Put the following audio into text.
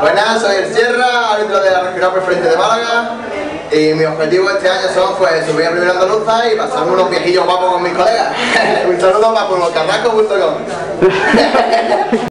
Buenas, soy el Sierra, árbitro de la Regional Preferente de Málaga. Y mi objetivo este año son pues subir a Primera Andaluza y pasarme unos viejillos guapos con mis colegas. Un saludo para pueblocarrasco.com.